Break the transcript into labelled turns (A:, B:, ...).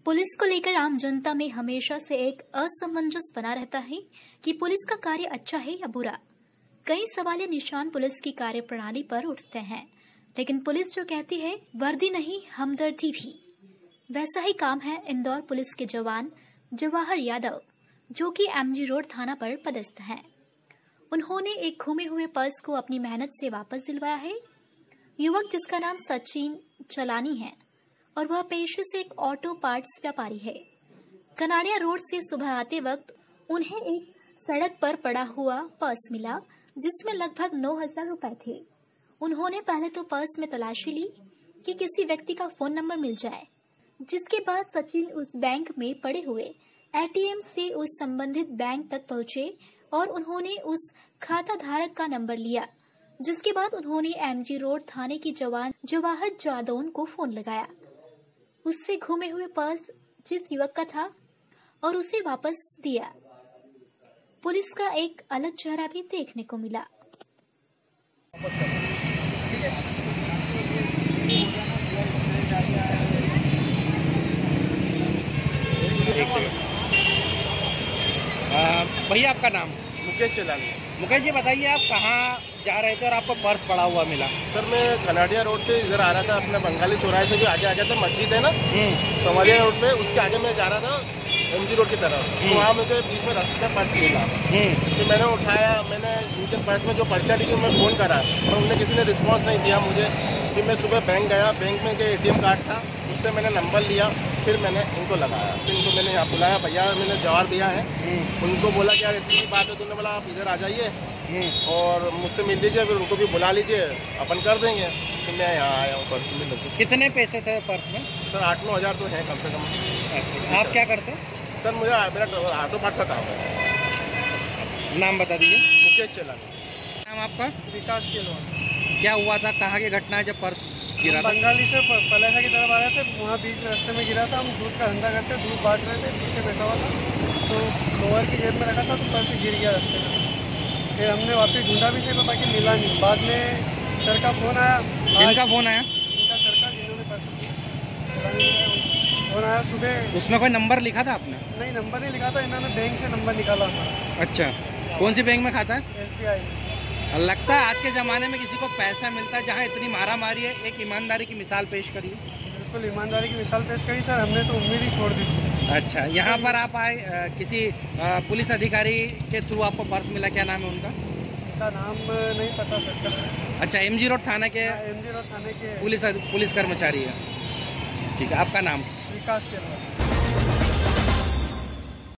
A: Police को लेकर आम जनता में हमेशा से एक असमंजस बना रहता है कि पुलिस का कार्य अच्छा है या बुरा। कई सवालिया निशान पुलिस की कार्य प्रणाली पर उठते हैं, लेकिन पुलिस जो कहती है वर्दी नहीं हमदर्दी भी। वैसा ही काम है इंदौर पुलिस के जवान जवाहर यादव, जो कि एमजी रोड थाना पर पदस्थ हैं। उन्होंने एक घूमे हुए पर्स को अपनी मेहनत से वापस दिलवाया है। युवक, जिसका नाम सचिन चलानी है और वह पेशे से एक ऑटो पार्ट्स व्यापारी है, कनाड़िया रोड से सुबह आते वक्त उन्हें एक सड़क पर पड़ा हुआ पर्स मिला, जिसमें लगभग 9,000 रुपए थे। उन्होंने पहले तो पर्स में तलाशी ली कि किसी व्यक्ति का फोन नंबर मिल जाए, जिसके बाद सचिन उस बैंक में पड़े हुए एटीएम से उस संबंधित बैंक तक पहुंचे और उन्होंने उस खाता धारक का नंबर लिया, जिसके बाद उन्होंने एमजी रोड थाने की जवान जवाहर जादौन को फोन लगाया। उससे घूमे हुए पर्स जिस युवक का था और उसे वापस दिया। पुलिस का एक अलग चेहरा भी देखने को मिला।
B: भैया, आपका नाम?
C: मुकेश चलानी।
B: मुकेश जी, बताइए आप कहाँ जा रहे थे और आपको पर्स पड़ा हुआ मिला?
C: सर, मैं कनाड़िया रोड से इधर आ रहा था, अपने बंगाली चौराहे से भी आगे आ गया था। मस्जिद है ना संवालिया रोड पे, उसके आगे मैं जा रहा था एमजी रोड की तरफ। तो वहाँ मुझे बीच में रास्ते में पर्स मिला। फिर मैंने उठाया, मैंने उनके पर्स में जो पर्चा लिखी मैं फ़ोन करा, और उन्हें किसी ने रिस्पॉन्स नहीं दिया मुझे। फिर मैं सुबह बैंक गया, बैंक में के एटीएम कार्ड था, उससे मैंने नंबर लिया। फिर मैंने इनको लगाया, फिर इनको मैंने यहाँ बुलाया, भैया मैंने जवाहर भैया है, उनको बोला कि यार ऐसी सी बात है। तो उन्होंने बोला आप इधर आ जाइए और मुझसे मिल लीजिए, फिर उनको भी बुला लीजिए, अपन कर देंगे। फिर मैं यहाँ आया हूँ पर्स में।
B: कितने पैसे थे पर्स में?
C: सर 8-9 हज़ार तो हैं कम से कम।
B: अच्छा, आप क्या करते?
C: सर, मेरा ऑटो पार्ट्स का काम है।
B: नाम बता दीजिए।
C: मुकेश चलानी।
B: नाम आपका?
C: विकास केलवा।
B: क्या हुआ था, कहाँ की घटना है जब पर्स गिरा था?
D: बंगाली से पलासा की तरफ आ रहे थे, वहाँ बीच रास्ते में गिरा था। हम दूध का धंधा करते, दूध बांट रहे थे, पीछे बैठा हुआ था, तो लोअर की जेब में रखा था, तो पर्स गिर गया रास्ते में। फिर हमने वापस ढूंढा भी थे, बाकी मिला नहीं। बाद में सर का फोन आया।
B: किनका फोन आया?
D: इनका सर का, जिन्होंने फोन आया सुबह।
B: उसमें कोई नंबर लिखा था आपने?
D: नहीं, नंबर नहीं लिखा था, इन्होंने बैंक से नंबर निकाला हमारा।
B: अच्छा, कौन सी बैंक में खाता है?
D: SBI में।
B: लगता है आज के ज़माने में किसी को पैसा मिलता है, जहाँ इतनी मारामारी है, एक ईमानदारी की मिसाल पेश करिए।
D: बिल्कुल ईमानदारी की मिसाल पेश करी सर, हमने तो उम्मीद ही छोड़ दी थी।
B: अच्छा, यहाँ पर आप आए, किसी पुलिस अधिकारी के थ्रू आपको पर्स मिला, क्या नाम है उनका?
D: उनका नाम नहीं पता सर।
B: अच्छा, एमजी रोड थाना के?
D: एमजी रोड थाने के
B: पुलिस कर्मचारी है। ठीक है, आपका नाम?
D: विकास केलवा।